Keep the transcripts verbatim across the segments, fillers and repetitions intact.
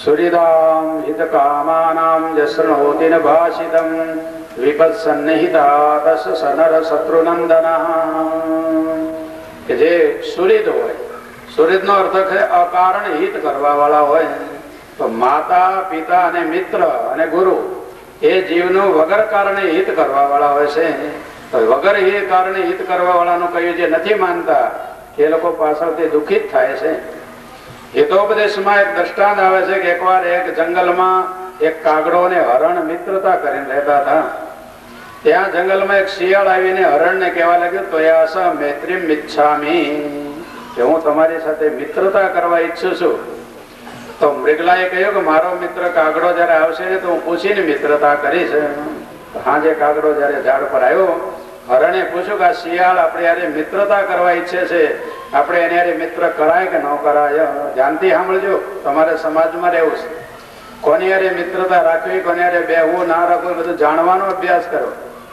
सुहृदां हितकामानां यशृणोति न भाषितं विपत्सन्निहिता तस्य सनर शत्रुनंदनः। કે જે સુહૃદ હોય, સુહૃદનો અર્થ છે અકારણ હિત કરવા વાળા હોય, તો માતા પિતા અને મિત્ર અને ગુરુ એ જીવનું વગર કારણે હિત કરવા વાળા હોય છે. તો વગર કારણે હિત કરવા વાળાનું કહ્યું જે નથી માનતા એ લોકો પાછળથી દુઃખિત થાય છે. હિતોપદેશમાં એક દ્રષ્ટાંત આવે છે કે એકવાર એક જંગલમાં એક કાગડો અને હરણ મિત્રતા કરીને રહેતા હતા. ત્યાં જંગલમાં એક શિયાળ આવીને હરણને કહેવા લાગ્યું, ત્વયાસ મૈત્રીમ મિચ્છામિ, કે હું તમારી સાથે મિત્રતા કરવા ઈચ્છું છું. તો મૃગલાએ કહ્યું કે મારો મિત્ર કાગડો જયારે આવશે ને તો હું પૂછીને મિત્રતા કરીશ. હા, જે કાગડો જયારે ઝાડ પર આવ્યો, હરણે પૂછ્યું કે આ શિયાળ આપણે યારે મિત્રતા કરવા ઈચ્છે છે, આપણે એને યારે મિત્ર કરાય કે ન કરાય? ધ્યાનથી સાંભળજો, તમારે સમાજમાં રહેવું છે. કોની યારે મિત્રતા રાખવી, કોની યારે બેહવું ના રાખવું, બધું જાણવાનો અભ્યાસ કરો.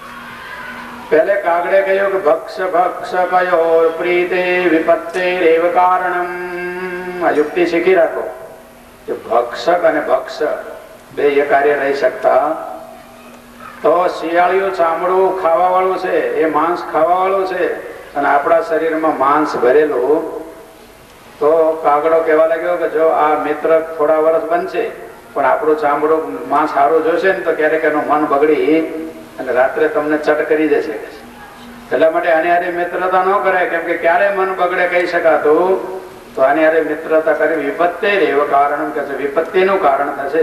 પહેલે કાગડે કહ્યું કે ભક્ષ ભક્ષ કયો પ્રીતે વિપત્તે રેવ કારણમ. આ યુક્તિ શીખી રાખો કે ભક્ષક અને ભક્ષ બે એ કાર્ય રહી શકતા. તો શિયાળિયું ચામડું ખાવા વાળું છે, એ માંસ ખાવા વાળું છે, અને આપણા શરીરમાં માંસ ભરેલું. તો કાગડો કહેવા લાગ્યો કે જો આ મિત્ર થોડા વર્ષ બનશે પણ આપણું ચામડું માંસ સારું જોશે ને તો ક્યારેક એનું મન બગડી અને રાત્રે તમને ચટ કરી જશે. એટલા માટે આની હારે મિત્રતા ન કરાય, કેમ કે ક્યારે મન બગડે કહી શકાતું. તો આની હારે મિત્રતા કરી વિપત્તિ રેવ કારણ કે છે, વિપત્તિનું કારણ થશે.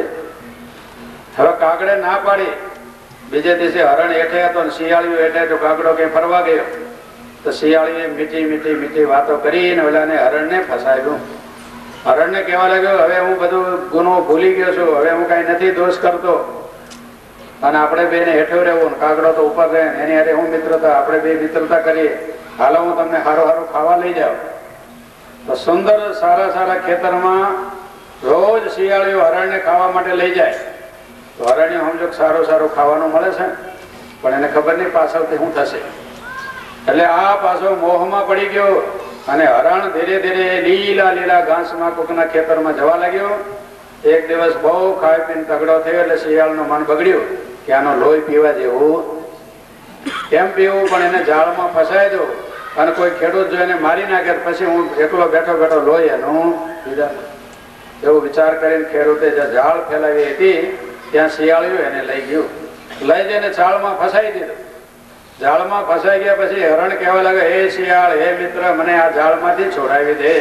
હવે કાગડે ના પાડી. બીજે દિવસે હરણ હેઠે હતો ને શિયાળીઓ હેઠે, તો કાગડો કઈ ફરવા ગયો તો શિયાળીએ મીઠી મીઠી મીઠી વાતો કરીને ઓલાને હરણને ફસાવ્યું. હરણને કહેવા લાગ્યો હવે હું બધું ગુનો ભૂલી ગયો છું, હવે હું કઈ નથી દોષ કરતો, અને આપણે બે ને હેઠો રહેવું, કાગડો તો ઉપર રહે, એની હારે હું મિત્રતા, આપણે બે મિત્રતા કરીએ, હાલો હું તમને સારું સારું ખાવા લઈ જાઉં. તો સુંદર સારા સારા ખેતરમાં રોજ શિયાળીઓ હરણને ખાવા માટે લઈ જાય. તો હરણ્ય સમજો સારું સારું ખાવાનું મળે છે, પણ એને ખબર નહીં પાછળથી શું થશે. એટલે આ પાછો મોહમાં પડી ગયો અને હરણ ધીરે ધીરે લીલા લીલા ઘાસમાં કોકના ખેતરમાં જવા લાગ્યો. એક દિવસ બહુ ખાઈ પીને તગડો થયો એટલે શિયાળનું મન બગડ્યું કે આનો લોહી પીવા જેવું. કેમ પીવું, પણ એને જાળમાં ફસાઈ દો અને કોઈ ખેડૂત જો એને મારી નાખે પછી હું એકલો બેઠો બેઠો લોહી એનું પીધા. એવો વિચાર કરીને ખેડૂતે જે જાળ ફેલાવી હતી ત્યાં શિયાળ્યું એને લઈ ગયું. લઈ જઈને જાળમાં ફસાઈ દીધું. જાળમાં ફસાઈ ગયા પછી હરણ કહેવા લાગે, હે શિયાળ, હે મિત્ર, મને આ જાળમાંથી છોડાવી દે.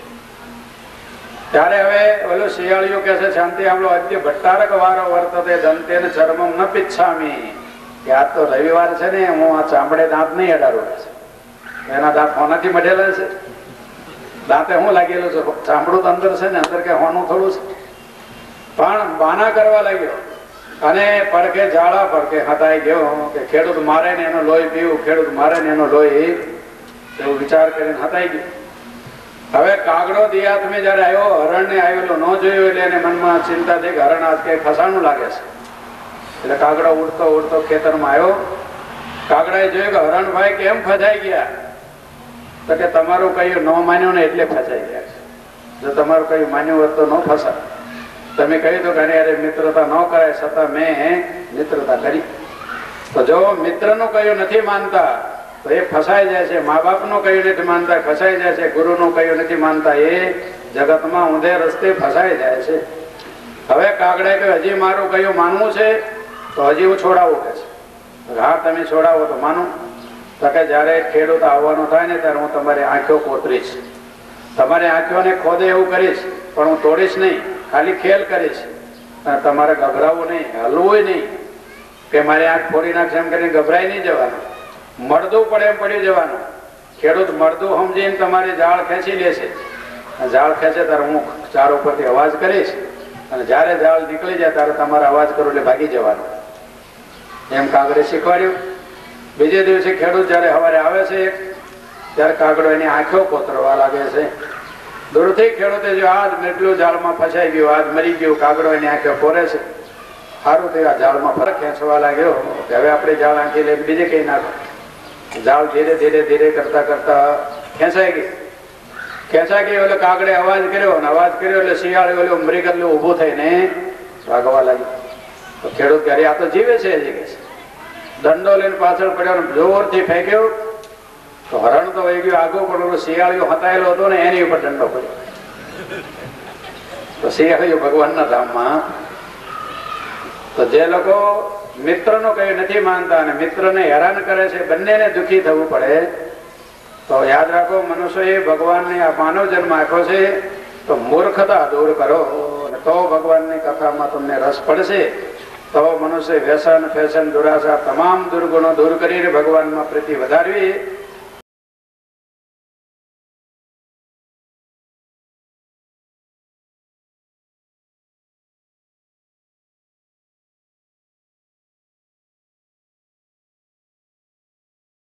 ત્યારે હવે ઓલું શિયાળિયું કે છે, શાંતિ આપણો અદ્ય ભટ્ટારક વારો વર્તતે દંતે ચર્મમ ન પિચ્છામી, કે આ તો રવિવાર છે ને, હું આ ચામડે દાંત નહીં અડાડું. એના દાંત હોનાથી મઢેલા છે, દાંતે શું લાગેલું છે, ચામડું તો અંદર છે ને, અંદર કે હોનું થોડું છે. પણ બાના કરવા લાગ્યો અને પડકે જાળા પડકે હતાઈ ગયો કે ખેડૂત મારે ને એનો લોહી પીવું, ખેડૂત મારે ને એનો લોહી, એવું વિચાર કરીને હતાઈ ગયો. હવે કાગડો દિયાતમે જયારે આવ્યો, હરણ ને આવેલું ન જોયું એટલે એને મનમાં ચિંતા થઈ કે હરણ આજ કઈ ફસાણું લાગે છે. એટલે કાગડો ઉડતો ઉડતો ખેતરમાં આવ્યો. કાગડાએ જોયું કે હરણભાઈ કેમ ફસાઈ ગયા? તો કે તમારું કયું ન માન્યું ને એટલે ફસાઈ ગયા છે. જો તમારું કયું માન્યું હોત તો ન ફસા. તમે કહ્યું તો કે અરે મિત્રતા ન કરાય, છતાં મેં મિત્રતા કરી. તો જો મિત્રનું કયું નથી માનતા તો એ ફસાઈ જાય છે. મા બાપનું કયું નથી માનતા ફસાઈ જાય છે. ગુરુનું કયું નથી માનતા એ જગતમાં ઊંધે રસ્તે ફસાઈ જાય છે. હવે કાગડે કે હજી મારું કયું માનવું છે તો હજી હું છોડાવું કે છે. હા, તમે છોડાવો તો માનું. તો કે જયારે ખેડૂત આવવાનો થાય ને ત્યારે હું તમારી આંખો કોતરીશ, તમારી આંખોને ખોદે એવું કરીશ, પણ હું તોડીશ નહીં, ખાલી ખેલ કરીશ. તમારે ગભરાવું નહીં, હલવું નહીં કે મારી આંખ ફોડી નાખશે એમ કરીને ગભરાઈ નહીં જવાનું. મળદું પડે એમ પડી જવાનું. ખેડૂત મળદું સમજીને તમારી જાળ ખેંચી લેશે. જાળ ખેંચે ત્યારે હું ચાર ઉપરથી અવાજ કરીશ અને જયારે જાળ નીકળી જાય ત્યારે તમારે અવાજ કરો એટલે ભાગી જવાનું. એમ કાગડે શીખવાડ્યું. બીજે દિવસે ખેડૂત જયારે સવારે આવે છે ત્યારે કાગડો એની આંખો કોતરવા લાગે છે. દૂરથી ખેડૂતે જો આજ એટલું જાળમાં ફસાઈ ગયું, આજ મરી ગયું, કાગડો એની આંખો કોરે છે. સારું થયું, આ જાળમાં ફરક ખેંચવા લાગ્યો કે હવે આપણે જાળ આંખી લઈને બીજે કઈ નાખો. જાળ ધીરે ધીરે ધીરે કરતા કરતા ખેંચાઈ ગઈ. ખેંચા કે ઓલે કાગડે અવાજ કર્યો અને અવાજ કર્યો એટલે શિયાળે ઓલું મૃગ એટલું ઊભું થઈને ભાગવા લાગ્યું. તો ખેડૂત ક્યારે આ તો જીવે છે હજી કે છે. દંડો લઈને પાછળ પડ્યો જોરથી ફેંક્યો તો હરણ તો વહી ગયું આગળ, પણ ઓલો શિયાળીઓ હતાયેલો હતો ને એની ઉપર દંડો પડ્યો. તો શિયાળીઓ ભગવાનના ધામમાં. તો જે લોકો મિત્રનો કઈ નથી માનતા અને મિત્રને હેરાન કરે છે, બંનેને દુઃખી થવું પડે, તો યાદ રાખો મનુષ્યએ ભગવાનને આ માનવ જન્મ આપ્યો છે તો મૂર્ખતા દૂર કરો અને તો ભગવાનની કથામાં તમને રસ પડશે. તો મનુષ્ય વ્યસન ફેશન દુરાશા તમામ દુર્ગુણો દૂર કરીને ભગવાનમાં પ્રીતિ વધારવી